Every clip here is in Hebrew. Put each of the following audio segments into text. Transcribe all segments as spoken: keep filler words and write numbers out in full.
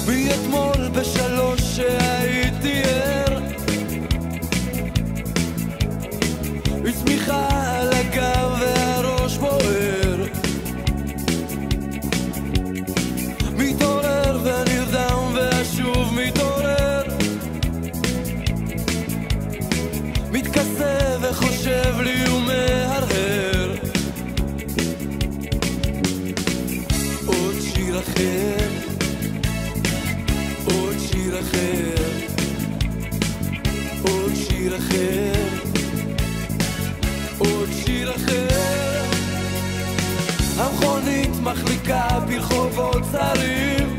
מאתמול בשלוש שהייתי ער, הצמיחה על הגב והראש בוער, מתעורר ונרדם ושוב מתעורר, מתכסה וחושב לי ומהרהר עוד שיר אחר, עוד שיר אחר, עוד שיר אחר, עוד שיר אחר. המכונית מחליקה ברחובות צרים,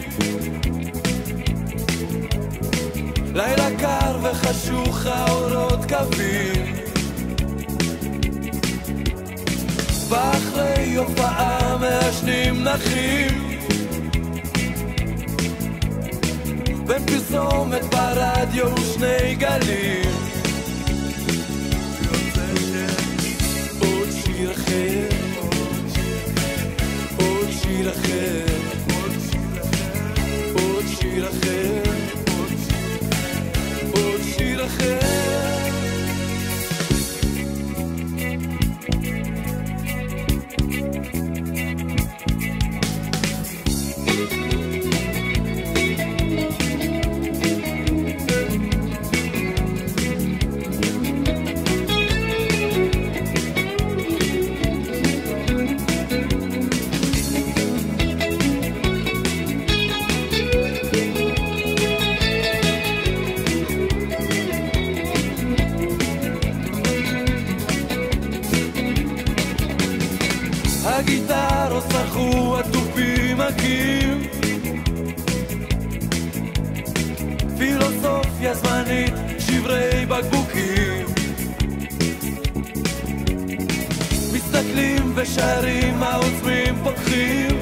לילה קר וחשוך האורות קווים, ואחרי הופעה מעשנים נחים, בין פרסומת ברדיו ושני גלים, עוד שיר אחר, עוד שיר אחר, עוד שיר אחר, עוד שיר אחר. הגיטרות שרחו, התופים מגיעים, פילוסופיה זמנית, שברי בקבוקים, מסתכלים ושרים, העוצמים פותחים,